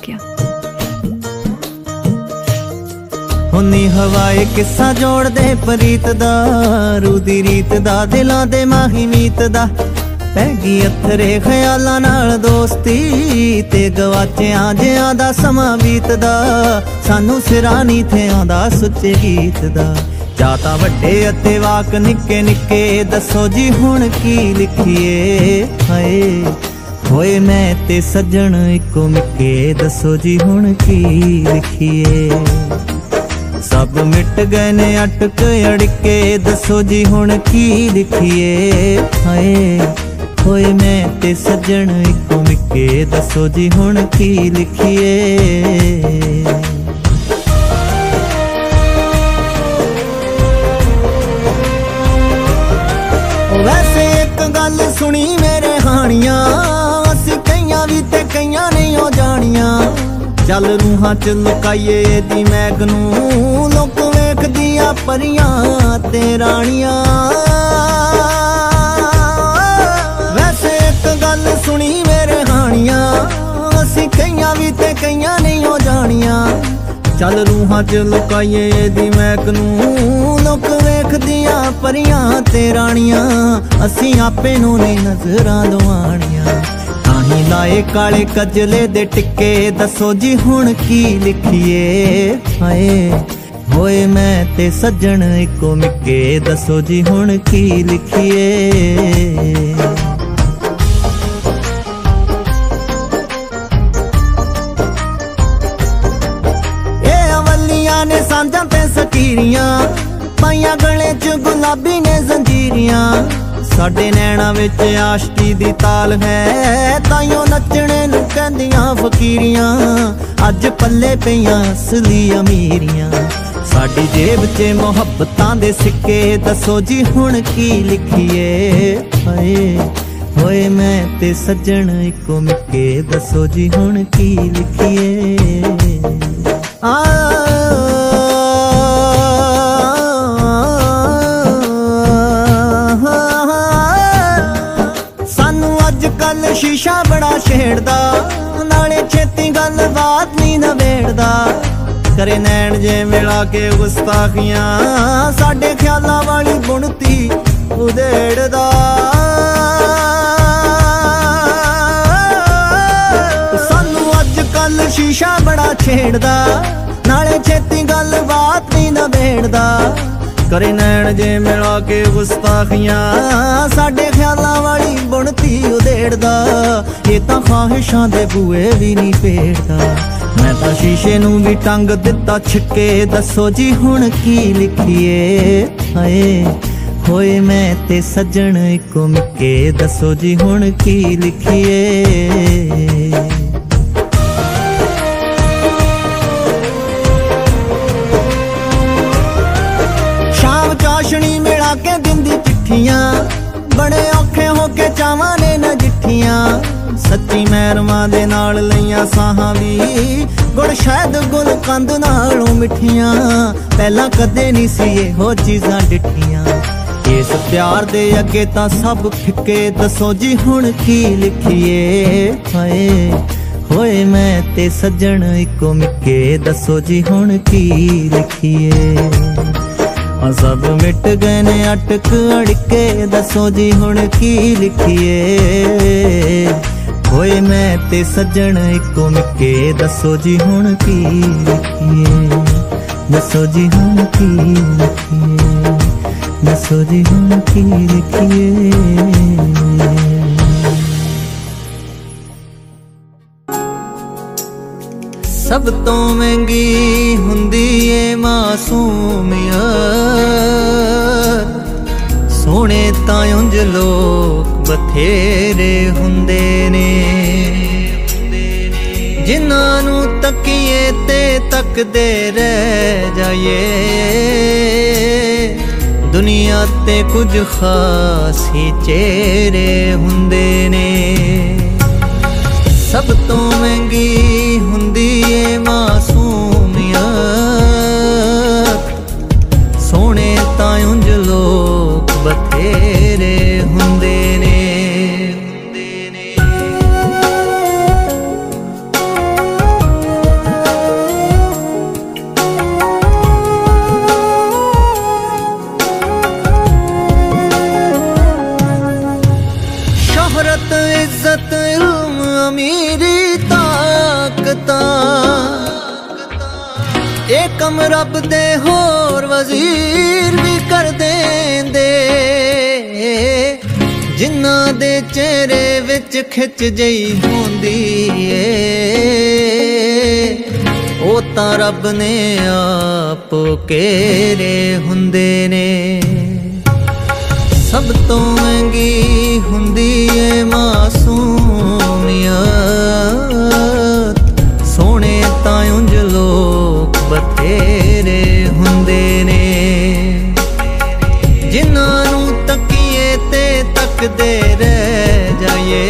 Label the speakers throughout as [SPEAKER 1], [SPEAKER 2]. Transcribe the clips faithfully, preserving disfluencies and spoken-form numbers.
[SPEAKER 1] क्या।
[SPEAKER 2] हुन्नी हवाए किस्सा जोड़ दे प्रीत दा, रूदी रीत दा दिलां दे माही मीत दा। पैगी अथरे ख्यालां नाल दोस्ती ते गवाचियां जियां दा समां बीतदा। सानू सिरा नहीं थे आंदा सुच्चे गीत दा। जाता वड्डे अते वाक निक्के निक्के, दसो जी हुण की लिखिए। हाय होए मैं ते सज्जन इको मिक्के, दसो जी हुण की लिखिए। सब मिट गए ने अटक अड़के, दसो जी हुण की लिखिए। हाय होए मैं ते सज्जन इको मिक्के, दसो जी हुण की लिखिए। वैसे एक गल सुनी मेरे हानियां, असी कईयां भी ते कईयां नहीं हो जानियां। चल रूहां च लुकाइए दी मैग नूं, लोक वेख दिया परियां ते रानियां। वैसे एक गल सुनी मेरे हानियां, असी कईयां भी ते कईयां नहीं हो जानियां। चल रूहां च लुकाइए दी मैग नूं, लोक वेख दिया परियां ते रानियां। असी आपे नूं नहीं नजरां लवाणियां, ताहीं लाए काले कजले दे टिक्के, दसो जी हुण की लिखिए। हाय होए मैं ते सज्जन इको मिक्के, दसो जी हुण की लिखिए। ए अवलियां ने सांझां ते सकीरियां, पाइयां गले च गुलाबी ने जंजीरियां। साडे नैना विच आशकी दी ताल है, ताइयों नचने नूं कहंदियां फकीरियां। अज पल्ले पईयां असली अमीरियां, साडी जेब च मुहब्बतां दे सिक्के, दसो जी हुण की लिखिए। हाय होए मैं ते सज्जन इको मिक्के, दसो जी हुण की लिखिए। आ शीशा बड़ा छेड़दा, नाले छेती गल बात नहीं नवेड़दा। करे नैन जे मिला के गुस्ताखियां, साडे ख्यालां वाली बुनती उधेड़दा। सानू अज कल शीशा बड़ा छेड़दा, नाले छेती गल बात नहीं नवेड़दा। करे नैन जे मिला के गुस्ताखियां, साडे ख्यालां वाली बुनती उधेड़दा। ये तां ख्वाहिशां दे बूए भी नहीं पेड़दा। मैं तां शीशे नूं भी टंग दिता छिक्के, दसो जी हुण की लिखिए। हाय होए मैं ते सज्जन इको मिक्के, दसो जी हुण की लिखिए। चाशनी मिला के दिंदी चिट्ठियां, बड़े औखे होके चावां ने नजिठियां। सच्ची मैरमां दे नाल लईयां साहां भी, गुड़ शहद गुल कंद नालों मिठियां। पहला कदे नहीं सी इहो चीजां डिठियां, इस प्यार दे अगे तां सब फिक्के, दसो जी हुण की लिखिए। हाय होए मैं ते सज्जन इको मिक्के, दसो जी हुण की लिखिए। सब मिट गए ने अटक अड़के, दसो जी हुण की लिखिए। होए मैं ते सज्जन इको मिक्के, दसो जी हुण की लिखिए। दसो जी हुण की लिखिए, दसो जी हुण की लिखिए। सब तो महंगी हुंदी ए मासूमियत, सोने तां उंज लोग बथेरे हुंदे ने। जिन्हां नूं तकीए ते तकदे रह जाइए, दुनिया ते कुछ खास ही चेहरे हुंदे ने। सब तो महंगी हुंदी ए मासूमियत, सोने तां उंज लोग बथेरे हुंदे ने। कम रब दे होर वजीर भी कर देंदे, जिन्ना दे चेहरे विच खिच जई होंदी ओ तां रब ने आप घेरे हुंदे ने। सब तो महंगी हुंदी ए मासूमियत, सोने तां उंज लोग बथेरे हुंदे ने, जिन्हां नूं तकीए ते तकदे रह जाइए,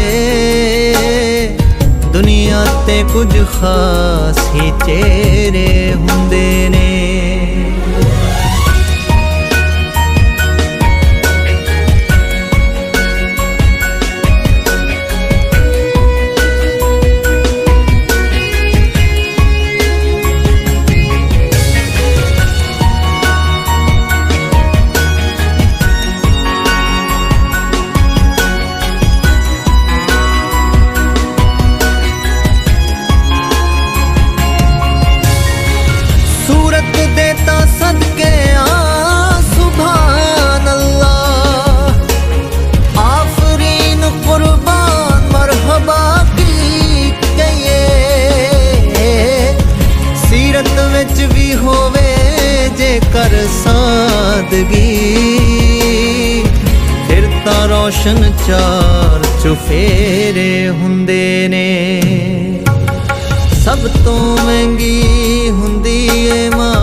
[SPEAKER 2] दुनिया ते कुछ खास ही चेहरे हुंदे ने। कर सादगी फिर तां रोशन चार चुफेरे हुंदे ने। सब तो महंगी हुंदी ए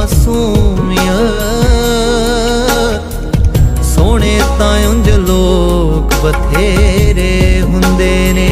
[SPEAKER 2] मासूमियत, सोने तां उंज लोग बथेरे हुंदे ने।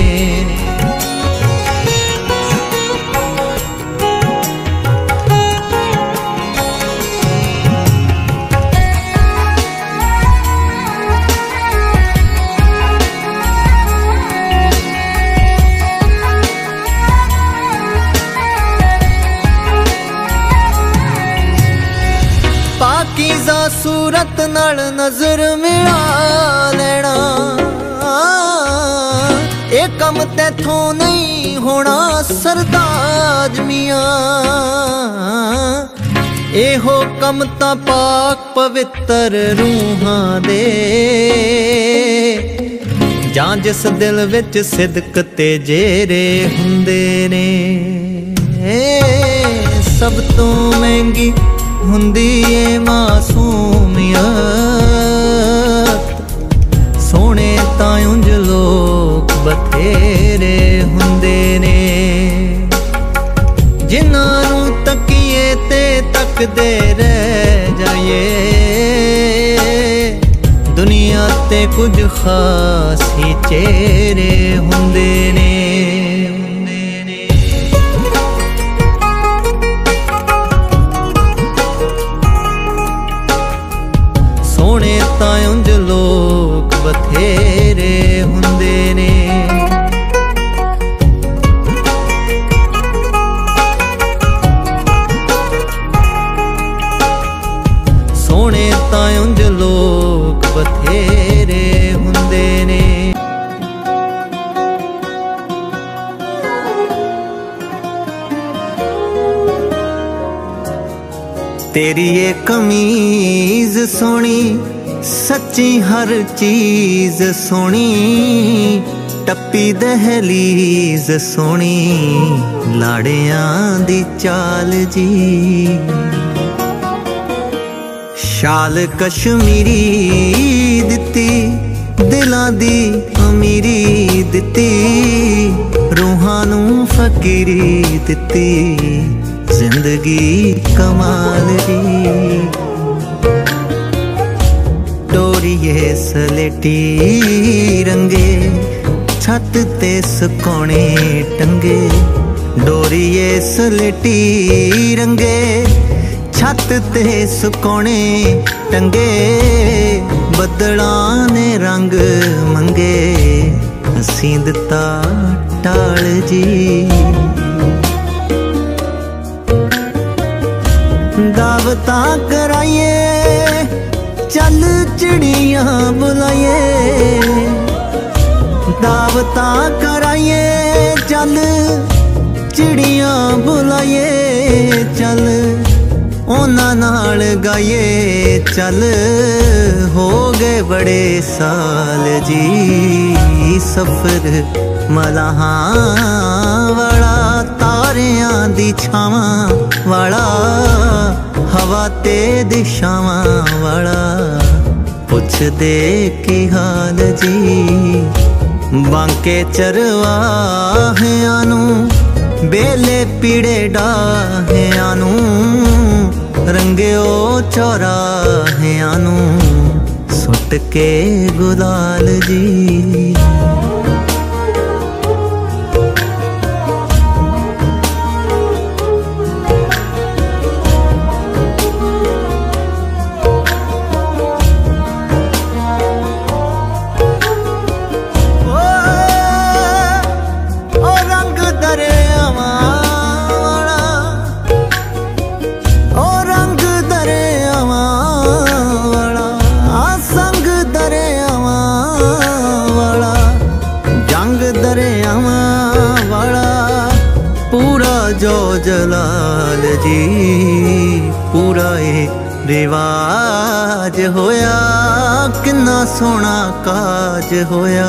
[SPEAKER 2] पाकीज़ा सूरत नाल नजर मिला लेना, ए कम तैथों नहीं होना सरताज मियां, एहो कम तां पाक पवित्र रूहां दे, जां जिस दिल विच सिदक ते जेरे हुंदे ने। सब तो महंगी हुंदी ए मासूमियत, सोने तां उंज लोग बथेरे हुंदे ने, जिन्हां नूं तकीए ते तकदे रह जाइए, दुनिया ते कुछ खास ही चेहरे हुंदे ने। सोने तां उंज लोग बथेरे हुंदे ने। सोने तां उंज लोग बथेरे हुंदे ने। तेरी ये कमीज सोनी सच्ची हर चीज सोनी, टप्पी दहलीज सोनी लाड़ियां दी चाल जी, शाल कश्मीरी दिती दिलां दी अमीरी दिती, रूहां नूं फकीरी दिती जिंदगी कमाल दी। डोरिए सलेटी रंगे छत ते सुकोने टंगे, डोरिए सलेटी रंगे छत ते सुकोने टंगे, बदलां ने रंग मंगे असीं दिता टाल जी। दावतां कराइए चल चिड़ियां बुलाइए, दावतां कराइए चल चिड़ियां बुलाइए, चल उन्हां नाल गाइए चल हो गए बड़े साल जी। सफर मलाहां वाला तारियां दी छावां वाला हवा ते दिशावां वाला पुछ दे की हाल जी। बांके चरवाहियां नू बेले पीड़े डाहियां नू रंगियो चौराहियां नू सुट के गुलाल जी। जो जलाल जी पूरा ए रिवाज होया किन्ना सोना काज होया।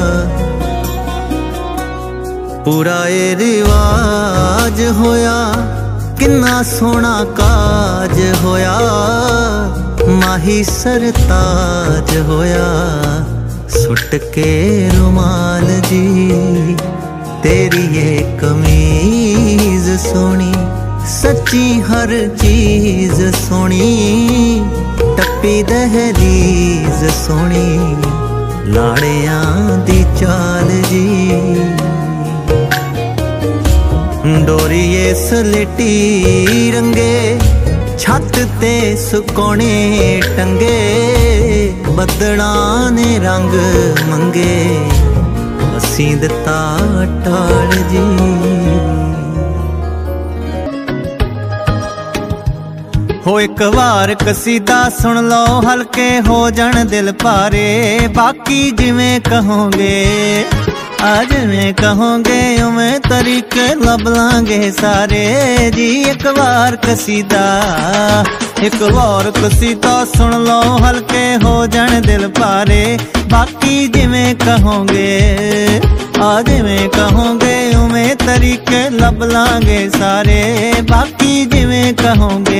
[SPEAKER 2] पूरा ए रिवाज होया किन्ना सोना काज होया। माही सरताज होया सुट के रुमाल जी। तेरी ये कमीज सोनी सच्ची हर चीज सोनी टप्पी दहलीज सोनी लाड़ियां दी चाल जी। डोरीए सलेटी रंगे छत ते सुकोने टंगे बदड़ा ने रंग मंगे असी दिता टाल जी। हो एक बार कसीदा सुन लो हल्के हो जान दिल पारे। बाकी जिवें कहोगे आज में कहोगे उमें तरीके लब लांगे सारे जी। एक बार कसीदा एक बार कसीदा सुन लो हल्के हो जान दिल पारे। बाकी जिवें कहोगे आज में कहोगे उमें तरीके लब लांगे सारे। बाकी जिवें कहोगे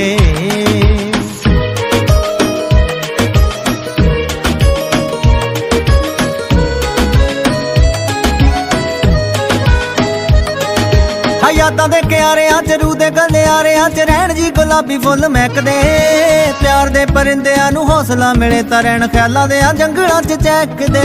[SPEAKER 2] यादां दे क्यारियां च रूह दे गलियारियां च रहण जी गुलाबी फुल महकदे। प्यार दे परिंदियां नू हौसला मिले तां रहण ख्यालां दे जंगलां च चहकदे।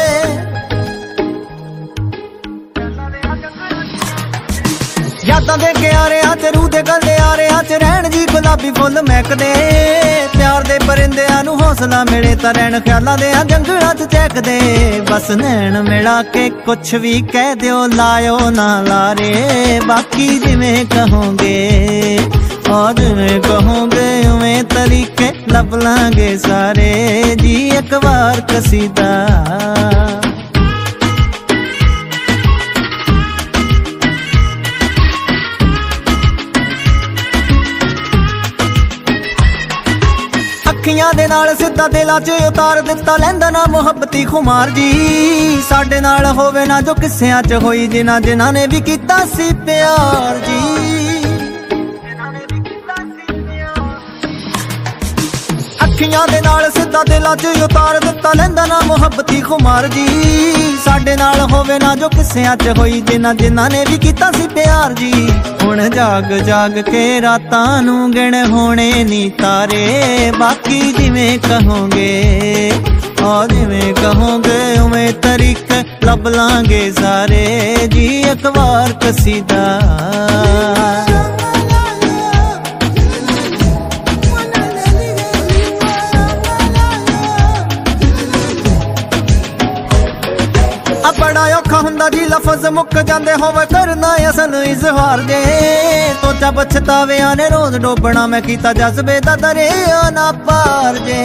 [SPEAKER 2] यादां दे क्यारियां च रूह दे गलियारियां च रहण जी गुलाबी फुल महकदे। प्यार दे परिंदियां नू हौसला मिले तां रहण ख्यालां दे जंगलां च चहकदे। बस नैन मिला के कुछ भी कह दियो लायो ना लारे। बाकी जिवें कहोगे और जिवें कहोगे उवें तरीके लब लांगे सारे जी। एक बार कसीदा अखियां दे नाल सिद्धा दिलां च उतार दिता लैंदा ना मुहब्बती खुमार जी। साडे नाल होवे ना जो किस्सियां च होई जिन्हां जिन्हां ने भी कीता सी प्यार जी। अखियां दे नाल सिद्धा दिलां च उतार दिता लैंदा ना मुहब्बती खुमार जी। साडे नाल होवे ना जो किस्सियां च होई जिन्हां जिन्हां ने भी कीता सी प्यार जी। हुण जाग जाग के रातां नू गिण होणे नी तारे। बाकी जिवें कहोगे और जिवें कहोगे उवें तरीके लब लांगे सारे जी। एक बार कसीदा बड़ा औखा हुंदा जी लफज मुक जांदे होवे करना असल इजहार जे। सोचा पछतावियां ने रोज डोबना मैं कीता जज्बे दा दरिया ना पार जे।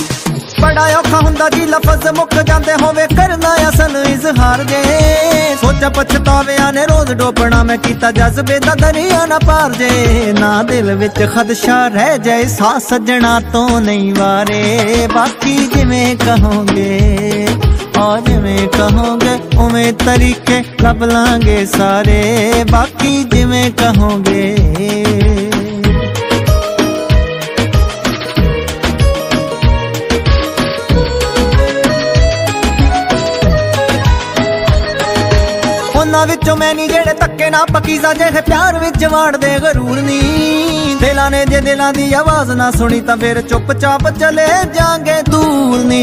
[SPEAKER 2] बड़ा औखा हुंदा जी लफज मुक जांदे होवे करना असल इजहार जे। च पछताविया ने रोज डोबना मैं कीता जज्बे दा दरिया ना पार जे ना दिल विच खदशा रह जाए सा सजना तो नहीं वारे बाकी जिवें कहोगे और जिवें कहोगे उवें तरीके लब लांगे सारे बाकी जिवें कहोगे विचों मैं नी जेड़े तक्के ना पकीजा जेहे प्यार विच वाड़ दे गरूर नी दिलां ने जे दिलां दी आवाज ना सुनी तां फिर चुपचाप चले जांगे दूर नी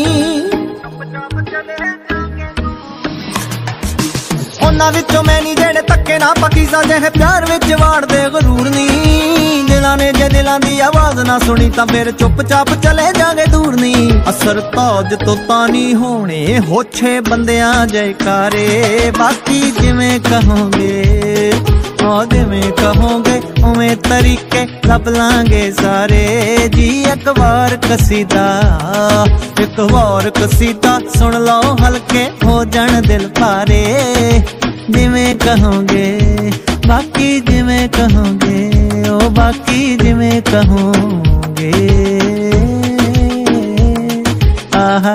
[SPEAKER 2] उन्हां विचों मैं नी जेड़े तक्के ना पकीजा जेहे प्यार विच वाड़ दे गरूर नी दिलां ने जे दिलां दी आवाज ना सुनी तां फिर चुपचाप चले जांगे दूर नी असर ताज तो तानी होने होछे बंदियां जयकारे बाकी जिवें कहोगे और जिवें कहोगे उवें तरीके लब लांगे सारे जी एक बार कसीदा एक बार कसीदा सुन लो हल्के हो जान दिल पारे जिवें कहोगे बाकी जिवें कहोगे ओ बाकी जिवें कहोगे आहा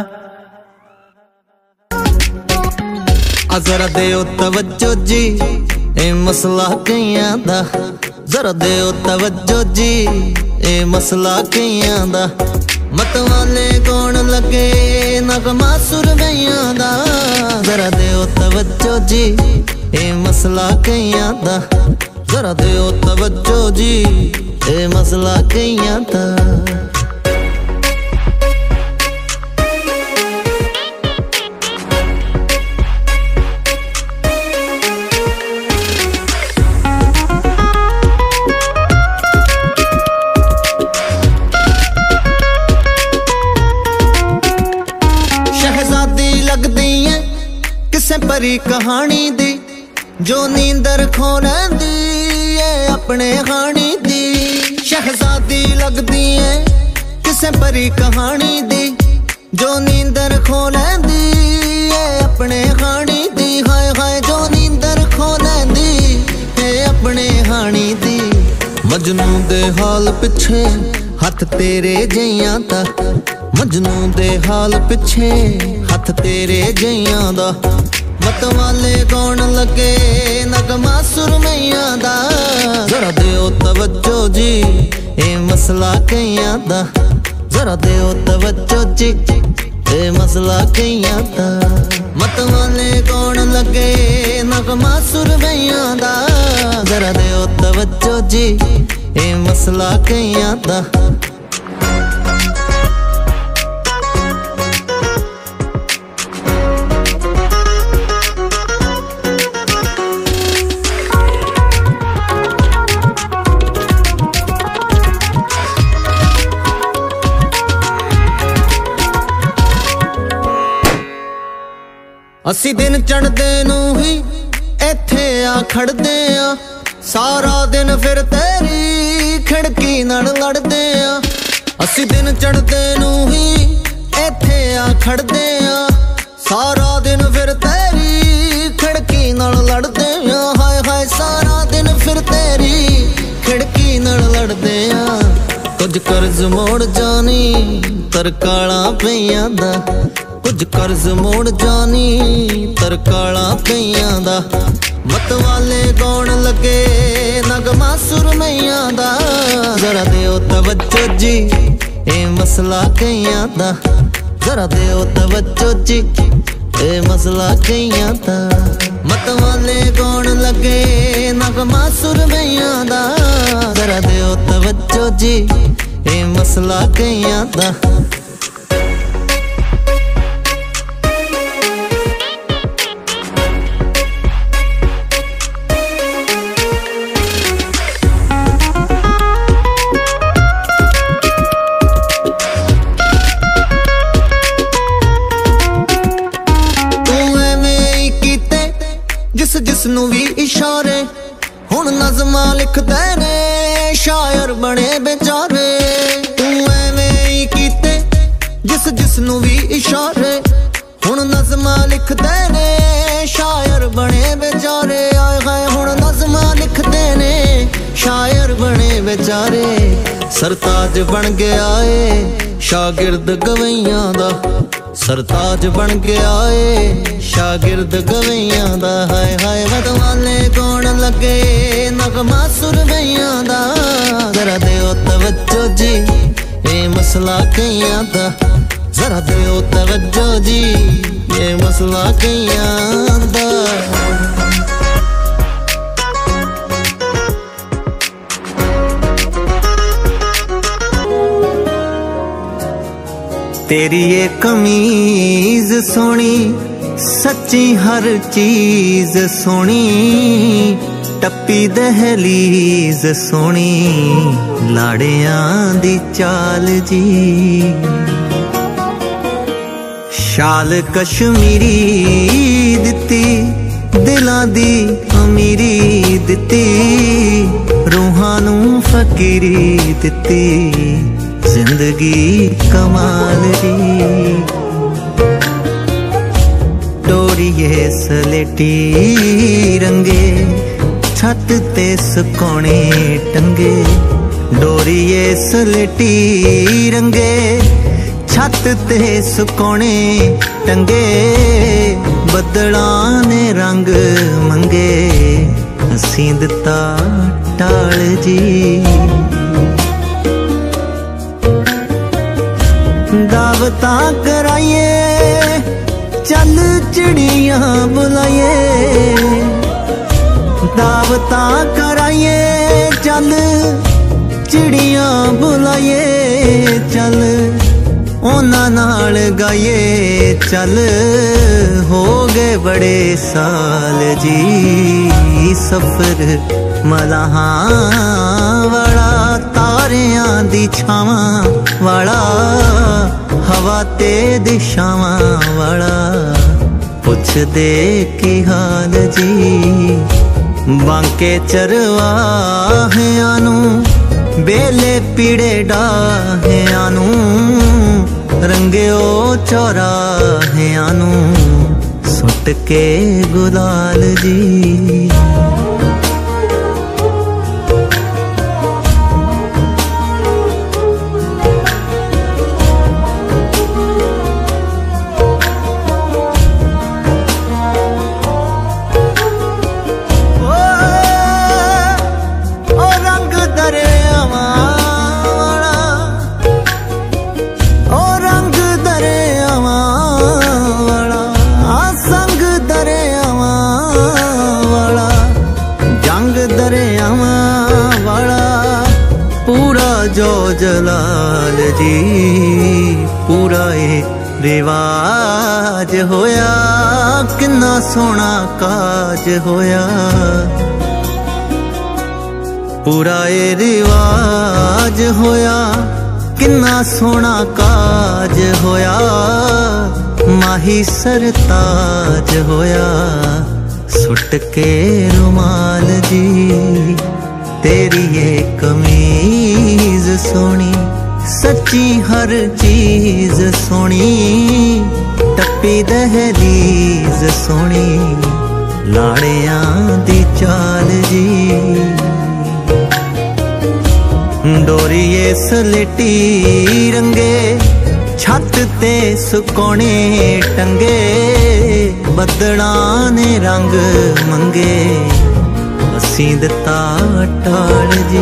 [SPEAKER 2] जरा देओ तवज्जो जी ए मसला कईयां दा जरा देओ तवज्जो जी ए मसला कईयां दा मतवाले कौन लगे नगमा सुरमैयां दा जरा देओ तवज्जो जी ए मसला कईयां दा जरा देओ तवज्जो जी ए मसला कईयां दा परी कहानी दी जो नींदर खो लैंदी है अपने खानी दी शहजादी लगदी है किसे परी कहानी दी जो नींदर खो लैंदी है अपने खानी दी हाय हाय जो नींदर खो लैंदी है अपने खानी दी मजनू दे हाल पिछे हथ तेरे जइयां दा मजनू दे हाल पिछे हथ तेरे जइयां दा मतवाले कौन लगे नगमा सुरमैयां दा जरा देओ तवज्जो जी ए मसला कईयां दा जरा देओ तवज्जो जी ए मसला कईयां दा मतवाले कौन लगे नगमा सुरमैयां दा जरा देओ तवज्जो जी ए मसला कईयां दा अस्सी दिन चढ़दे नू ही इत्थे आ खड़दे आ सारा दिन फिर तेरी खिड़की नाल लड़दे आ अस्सी दिन चढ़दे नू ही इत्थे आ खड़दे आ सारा दिन फिर तेरी खिड़की नाल लड़दे आ हाय हाय सारा दिन फिर तेरी खिड़की नाल लड़दे आ कुछ कर्ज मोड़ जानी तरकाला पईयां दा कुछ कर्ज मोड़ जानी तरकाला पईयां दा मतवाले कौन लगे नगमा सुरमैयां दा जरा देओ तवज्जो जी ए मसला कईयां दा जरा देओ तवज्जो जी ए मसला कईयां दा मतवाले कौन लगे नगमा सुरमैयां दा जरा देओ तवज्जो जी ए मसला कईयां दा जिसनू भी इशारे हुण नज़मा लिखदे ने शायर बने बेचारे तू एवें ही कीते जिस जिसनू भी इशारे हुण नज़मा लिखदे ने शायर बने सरताज बन गया ए शागिर्द गवैयां दा, सरताज बन गया ए शागिर्द गवैयां दा। हाय हाय मतवाले कौन लगे नगमा सुरवैयां दा, जरा देओ तवज्जो जी ये मसला कईयां दा, जरा देओ तवज्जो जी ये मसला कईयां दा। तेरी ये कमीज सोनी सच्ची हर चीज सोनी, टप्पी दहलीज सोनी लाड़ियां दी चाल जी। शाल कश्मीरी दिती दिलां दी अमीरी दिती, रूहां नू फकीरी दिती जिंदगी कमाल दी। डोरिए सलेटी रंगे छत ते सुकोने टंगे, डोरिए सलेटी रंगे छत ते सुकोने टंगे, बदलां ने रंग मंगे हसीं दिता टाल जी। दावतां कराइए चल चिड़ियां बुलाइए, दावतां कराइए चल चिड़ियां बुलाइए, चल उन्हां नाल गाइए चल हो गए बड़े साल जी। सफर मलाहां वाला तारियां दी छावां वाला, हवा ते दिशावां वाला, पुछ दे की हाल जी। बांके चरवाहियां नू बेले पीड़े डाहियां नू, रंगियो चौराहियां नू सुट के गुलाल जी। जो जलाल जी पूरा ए रिवाज होया, किन्ना सोना काज होया, पूरा ए रिवाज होया, किन्ना सोना काज होया, माही सरताज होया, सुट के रुमाल जी। तेरी ये कमीज सोनी सच्ची हर चीज सोनी, टप्पी दहलीज सोनी लाड़ियां दी चाल जी। डोरिए सलेटी रंगे छत ते सुकोने टंगे, बदलां ने रंग मंगे हसीं दिता टाल जी।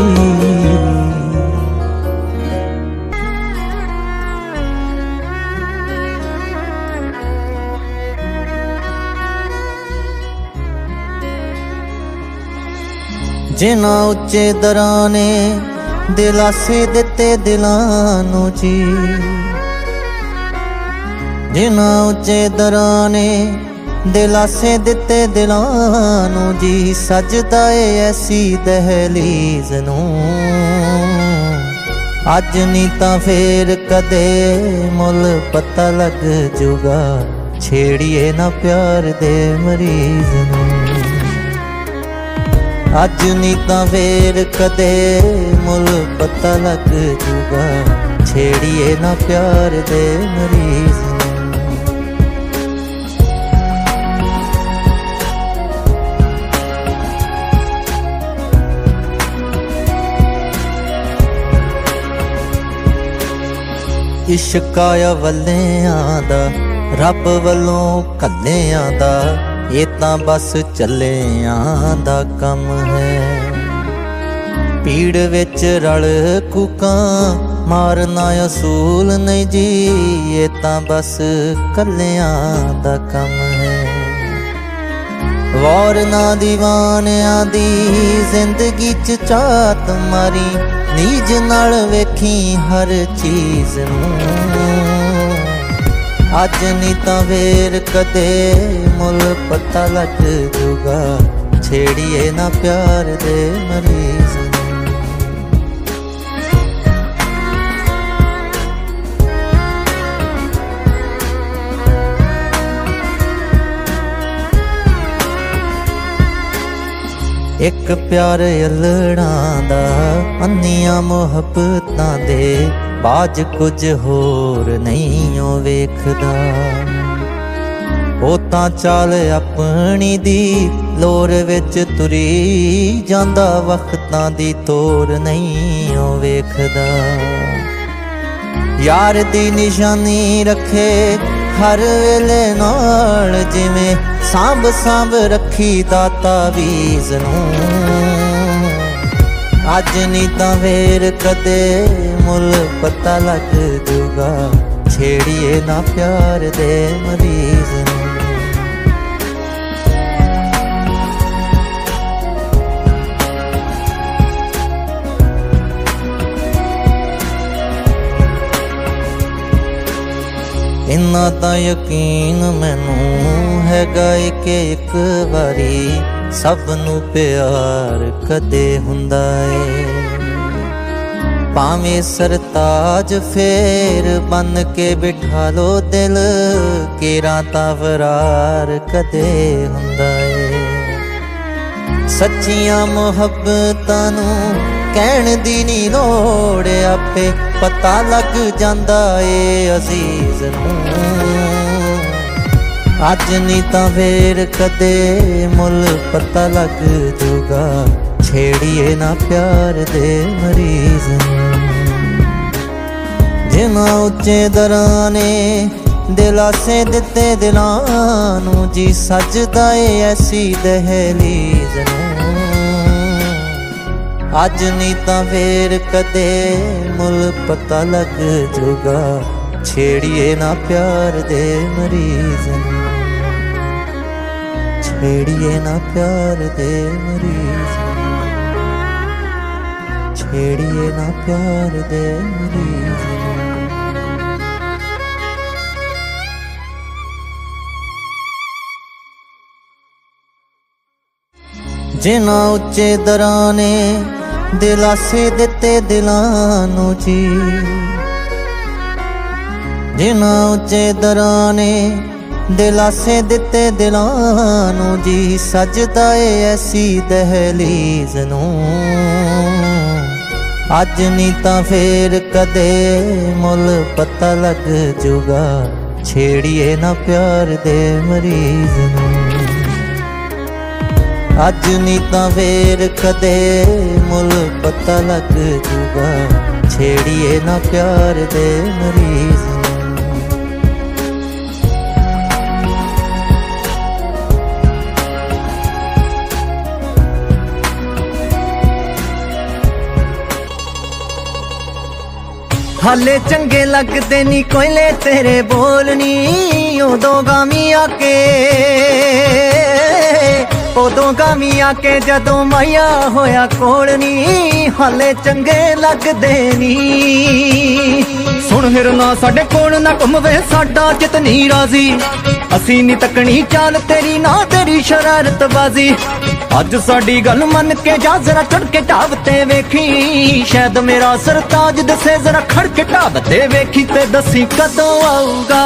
[SPEAKER 2] जिन्हां उच्चे दरां ने दिलासे दिते दिलां नू जी, जिन्हां उच्चे दरां ने दिलासे दिते दिलां नू जी, सजदा ए ऐसी दहलीज नू अज नी तां फेर कदे मुल पता लग जूगा, छेड़िए ना प्यार दे मरीज नू। अज नी तां फेर कदे मुल पता लग जूगा, छेड़िए ना प्यार दे मरीज नू। इश्काया वल्लियां दा रब वल्लों कल्लियां दा, ये तां बस चलियां दा कम है। पीड़ विच रल कूकां मारना असूल नहीं जी, ये तां बस कल्लियां दा कम है। वार ना दीवानियां दी जिंदगी च चात मारी, नीज नाल वेखी हर चीज नूं। अज नी तां वेर कदे मुल पता लग जूगा, छेड़िए ना प्यार दे मरीज नूं। एक प्यार अल्लड़ां दा अन्नियां मुहब्बतां दे, बाज कुछ होर नहीं ओ वेखदा। ओ तां चाल अपनी दी लोर विच तुरी जांदा, वक्तां दी तोर नहीं ओ वेखदा। यार दी निशानी रखे हर वेले नाल, जिवें सांभ सांभ रखी दाता वीज नूं। अज नी तां वेर कदे मुल पता लग जूगा, छेड़िए ना प्यार दे मरीज नूं। इन्ना तां यकीन मैनू हैगा कि एक वारी सब नू प्यार कदे हुंदा ए। भावें सरताज फेर बन के बिठा लो दिल, केरा तां वरार कदे हुंदा ए। सच्चियां मुहब्बतां नू कहण दी नी लोड़, आपे पता लग जांदा ए अजीज नूं। अज नी तां वेर कदे मुल पता लग जूगा, छेड़िए ना प्यार दे मरीज नूं। जिन्हां उच्चे दरां ने दिलासे दिते दिलां नूं जी, सजदा ए ऐसी दहलीज नूं। अज नी तां वेर कदे मुल पता लग जूगा, छेड़िए ना प्यार दे मरीज नूं। छेड़िए ना प्यार दे मरीज नूं। छेड़िए ना प्यार दे मरीज नूं। जिन्हां उच्चे दरां ने दिलासे दिते दिलां नूं जी, जिन्हां उच्चे दरां ने दिलासे दिते दिलां नूं जी, सजदा ए ऐसी दहलीज नूं। अज नी तां फेर कदे मुल पता लग जूगा, छेड़िए ना प्यार दे मरीज नूं। अज नी तां वेर कदे मुल पता लग जूगा, छेड़िए ना प्यार दे मरीज नूं। हाले चंगे लगदे नी कोयले तेरे बोलनी, उदों गामी आके उदों गामी आके जदों माया होया कोलनी, हाले चंगे लगदे नी। सुन हिरना साडे कोल ना घुमवे साडा चित नी राजी, असी नी तकनी चाल तेरी ना तेरी शरारत बाजी। अज साडी गल मन के जा जरा चढ़ के ढाबते वेखी, शायद मेरा सरताज दसे जरा खड़ के ढाबते वेखी। ते दसी कदों आऊगा,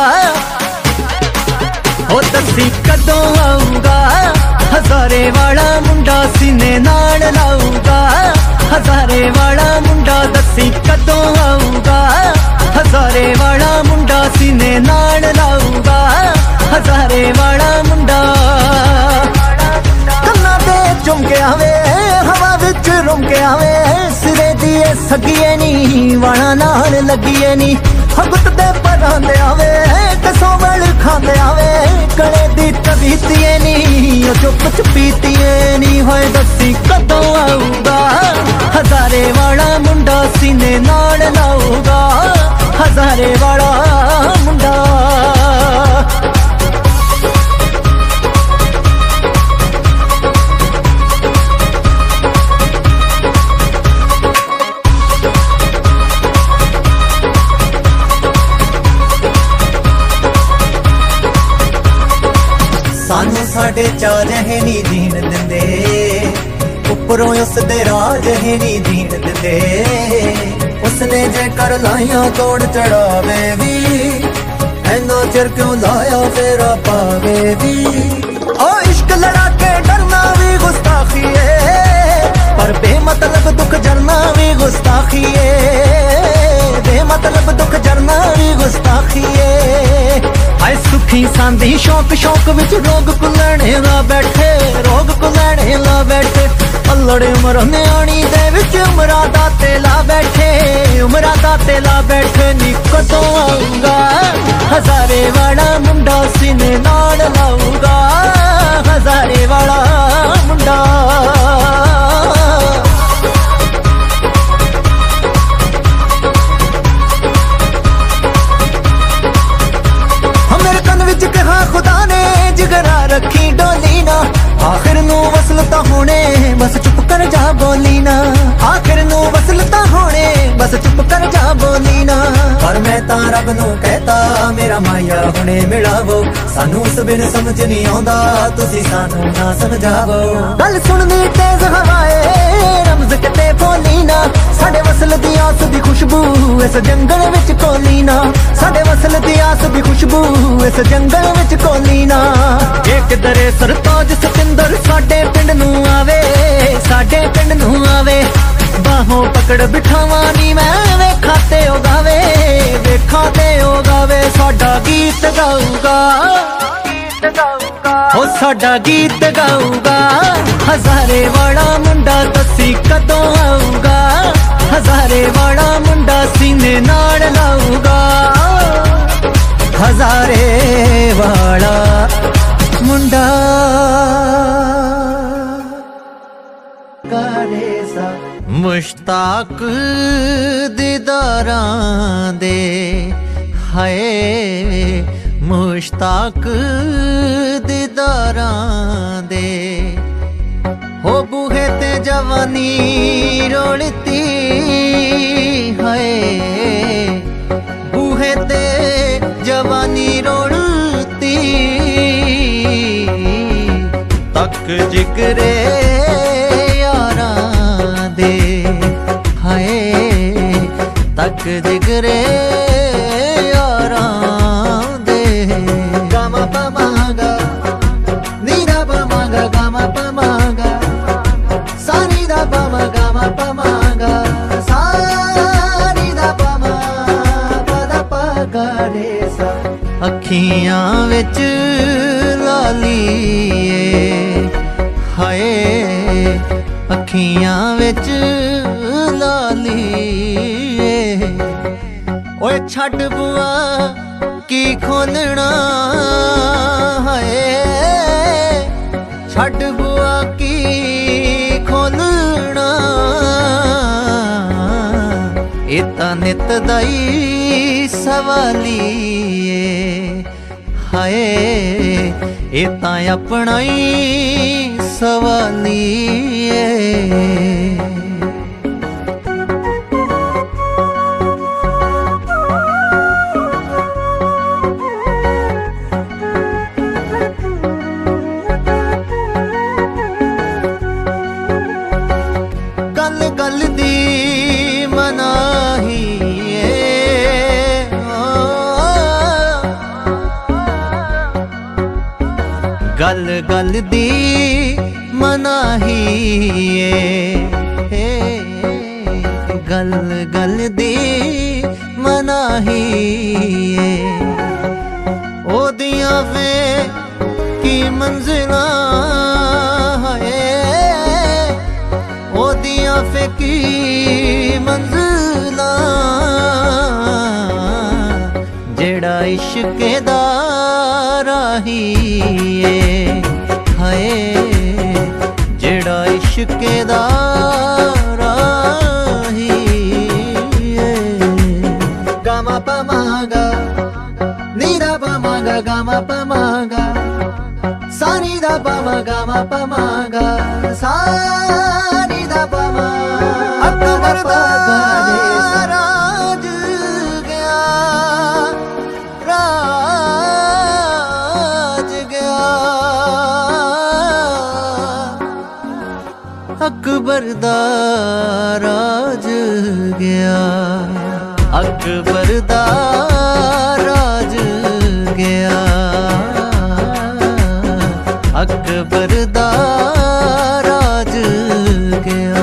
[SPEAKER 2] ओ दसी कदों आऊगा, हजारे वाला मुंडा सीने नाल लाऊगा। हजारे वाला मुंडा दसी कदों आऊगा, हजारे वाला मुंडा सीने नाल लाऊगा। हजारे वाला मुंडा कन्ना ते चुम के आवे, हवा विच रुम के आवे। सिरे दी सगिए नी वाला नाल लगिए नी, गुट दे कीतिए नी चुप चपीतिए नी होए दसी कदों आऊगा हजारे वाला मुंडा सीने नाल लाऊगा हजारे वाला मुंडा सानू साडे चार है नी जीन दिंदे उपरों उसदे राज है नी जीन दिंदे उसने जे कर लाइया तोड़ चढ़ावे भी ऐना चिर क्यों लाया फेरा पावे भी ओ इश्क लड़ा के डरना भी गुस्ताखी है पर बेमतलब दुख जरना भी गुस्ताखी है बेमतलब दुख जरना भी गुस्ताखी है आए सुखी सांदी शौक शौक विच रोग को लैणे ला बैठे रोग को लैणे ला बैठे अल्लड़े उमर न्याणी दे विच उमरा दाते ला बैठे उमरा दाते ला बैठे नी कदों आऊंगा हजारे वाला मुंडा सीने नाल लाऊंगा हजारे वाला मुंडा खुदा ने जिगरा रखी डोली ना आखिर नू वसलता होने बस चुप कर जा बोली ना आखिर नू वसलता होने बस चुप कर जा बोली ना पर मैं ता रब नू कहता मेरा माया हुणे मिलावो सानू उस बिन समझ नहीं आंदा तुसी सानू ना समझावो गल सुननी तेज हवाए रमज किते बोली ना साडे वसल दी आस दी खुशबू इस जंगल विच कोली ना साडे वसल दी आस दी खुशबू इस जंगल विच कोली ना एक दरे सरताज सतिंदर साडे पिंड नू आवे साडे पिंड नू आवे बाहों पकड़ बिठावा नी मैं वेखा ते ओ गावे वेखा ते ओ गावे साडा गीत गाऊगा ओ साडा गीत गाऊगा हजारे वाला मुंडा दसी कदों आऊगा हजारे वाला मुंडा सीने नाल लाऊगा हजारे वाला मुंडा कारेसा मुश्ताक दीदारां दे हाय मुश्ताक दीदारां दे हो बूहे ते जवानी रोलती हाय बूहे ते जवानी रोलती तक जिगरे यारां दे हाय तक जिगरे यारां दे गामा पमागा नीरा पमागा गामा पमागा सानी दा पमा गामा पमागा सानी दा पमा पदा पगा रे सा अखियां विच लालीए हाय अखियां विच लालीए ओए छड्ड बुआ की खोलना हाय छड्ड बुआ की खोलना इता नित दाई सवालीए हाय इता अपना ही सवालीए गल गल दी मनाही गल गल दी मनाही गल गल दी मनाही ओदियां वे की मंजिला है ओदियां वे की मंजिला जेड़ा इश्क दा राही है जेड़ा इश्के दा राही गामा पमागा नीदा पमागा गामा पमागा सानी दा पमा गामा पमागा सानी दा पमा अकबर दा राज गया राज गया अकबर दा राज गया अकबर दा राज गया अकबर दा राज गया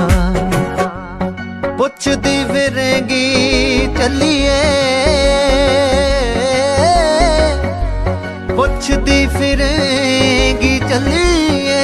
[SPEAKER 2] पुछदी फिरेंगी चलिए पुछदी फिरेंगी चलिए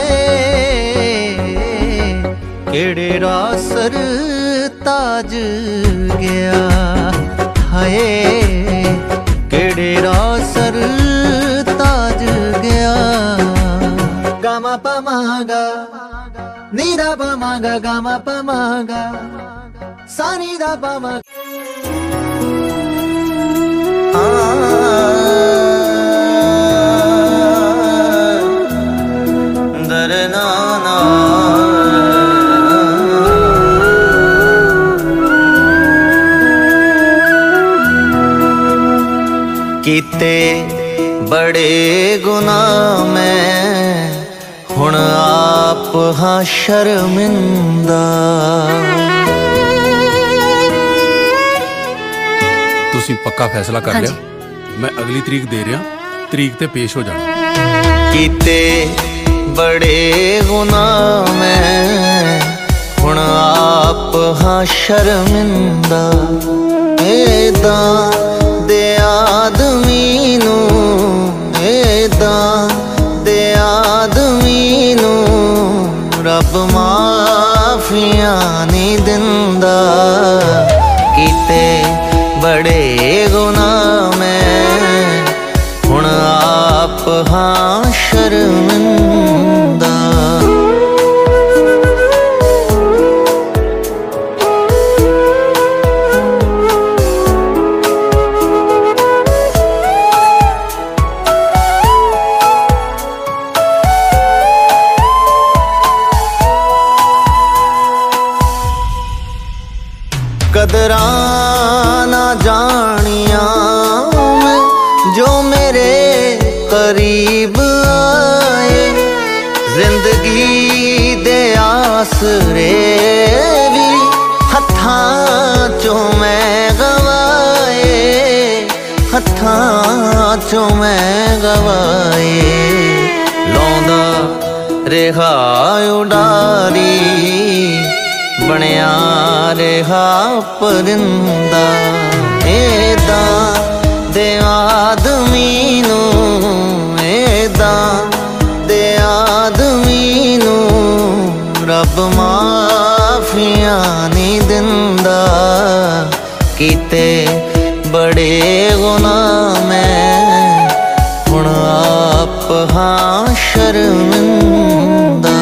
[SPEAKER 2] केड़े रासर ताज गया हाय केड़े रासर ताज गया गामा पमागा नीदा पमागा गामा पमागा सानी दा पमा दरनाना कीते बड़े गुनाह मैं हुण आप हाँ शर्मिंदा।
[SPEAKER 1] तुसी पक्का फैसला कर लिया? मैं अगली तरीक दे रहा, तरीक ते पेश हो जाना।
[SPEAKER 2] कीते बड़े गुनाह मैं हुण आप हाँ शर्मिंदा। एदा दे आदमी नू एदा दे आदमी नू रब माफिया नहीं दिंदा। कीते बड़े गुनाह मैं हुण आप हाँ शर्मिंदा। कदरां ना जानिया मैं जो मेरे करीब आए। जिंदगी दे आसरे भी हत्थां चों मैं गवाए हत्थां चों मैं गवाए। लौंदा रेहा उडारी बनया रेहा परिंदा। एदा दे आदमी नू एदा दे आदमी नू रब माफिया नहीं दिंदा। कीते बड़े गुनाह मैं हुण आप हाँ शर्मिंदा।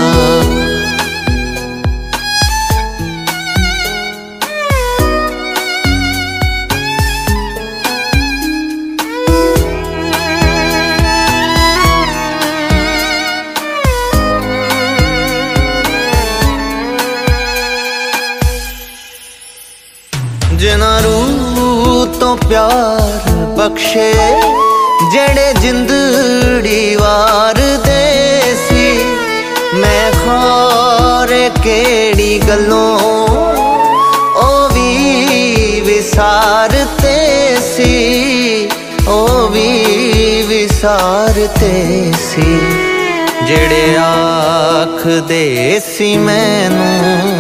[SPEAKER 2] जिना रूह तो प्यार बख्शे जेड़े जिंदड़ी वार दे सी। मैं खार केड़ी गलों ओ भी विसारते सी ओ भी विसारते सी। जेड़े आख दे सी मैनू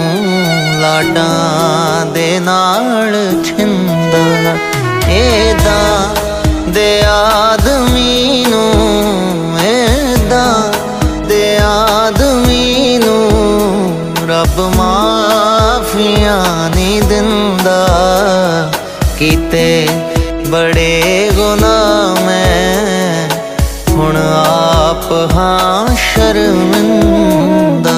[SPEAKER 2] लाडां दे नाल छिंदा। एदा दे आदमी नू एदा दे आदमी नू रब माफिया नहीं दिंदा। कीते बड़े गुनाह मैं हुण आप हाँ शर्म शर्मिंदा।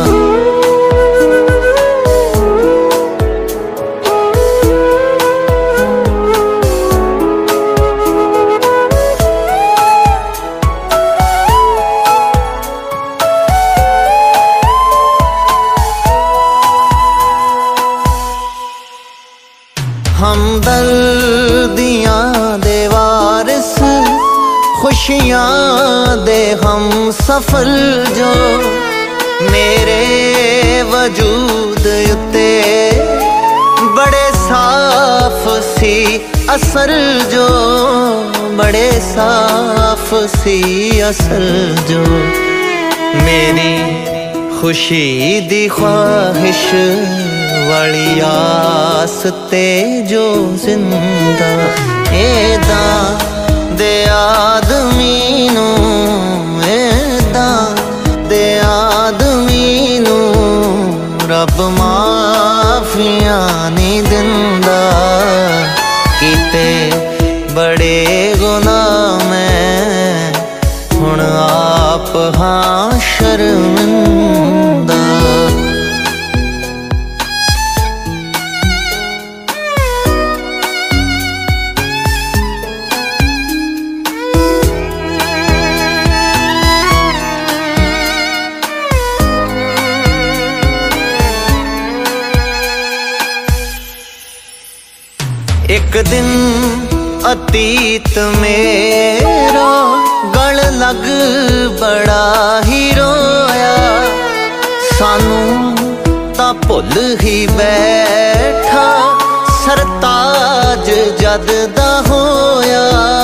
[SPEAKER 2] हमदर्दियां दे वारिस, खुशियां दे हम सफल जो मेरे वजूद उत्ते बड़े साफ सी असर जो, बड़े साफ सी असर जो। मेरी खुशी दी ख्वाहिश वाली आस ते जो जिंदा एदा दे आदमी नू, एदा दे आदमी नू रब माफिया नहीं दिंदा। कीते बड़े गुनाह मैं हुण आप हाँ शर्मिंदा। एक दिन अतीत मेरा गल लग बड़ा ही रोया, सानू तां भुल ही बैठा सरताज जद दा होया,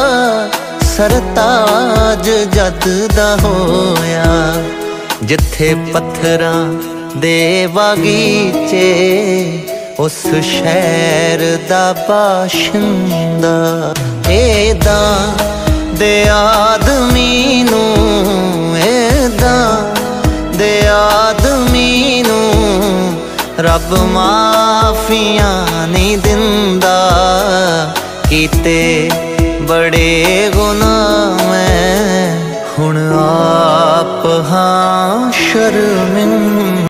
[SPEAKER 2] सरताज जद दा होया। जिथे पत्थरां दे बागीचे उस शहर दा बाशिंदा एदा दे आदमी नू, एदा दे आदमी नू रब माफिया नहीं दिंदा। कीते बड़े गुनाह मैं हुण आप हाँ शर्मिंदा।